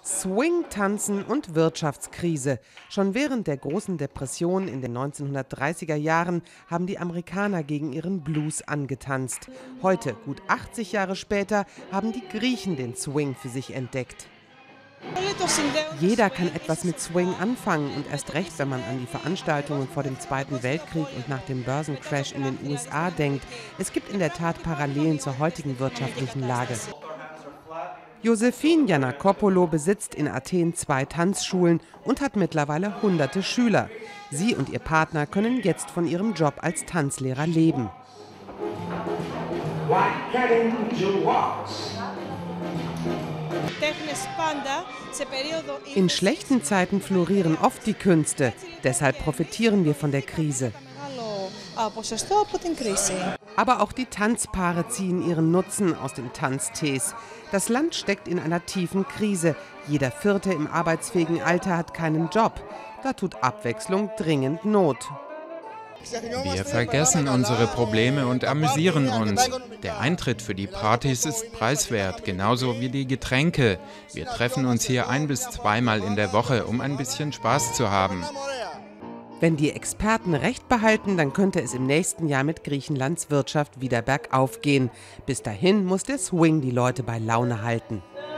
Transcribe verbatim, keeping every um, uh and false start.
Swing, Tanzen und Wirtschaftskrise. Schon während der großen Depression in den neunzehnhundertdreißiger Jahren haben die Amerikaner gegen ihren Blues angetanzt. Heute, gut achtzig Jahre später, haben die Griechen den Swing für sich entdeckt. Jeder kann etwas mit Swing anfangen und erst recht, wenn man an die Veranstaltungen vor dem Zweiten Weltkrieg und nach dem Börsencrash in den U S A denkt. Es gibt in der Tat Parallelen zur heutigen wirtschaftlichen Lage. Josephine Giannakopoulou besitzt in Athen zwei Tanzschulen und hat mittlerweile hunderte Schüler. Sie und ihr Partner können jetzt von ihrem Job als Tanzlehrer leben. In schlechten Zeiten florieren oft die Künste. Deshalb profitieren wir von der Krise. Aber auch die Tanzpaare ziehen ihren Nutzen aus den Tanztees. Das Land steckt in einer tiefen Krise. Jeder Vierte im arbeitsfähigen Alter hat keinen Job. Da tut Abwechslung dringend Not. Wir vergessen unsere Probleme und amüsieren uns. Der Eintritt für die Partys ist preiswert, genauso wie die Getränke. Wir treffen uns hier ein- bis zweimal in der Woche, um ein bisschen Spaß zu haben. Wenn die Experten recht behalten, dann könnte es im nächsten Jahr mit Griechenlands Wirtschaft wieder bergauf gehen. Bis dahin muss der Swing die Leute bei Laune halten.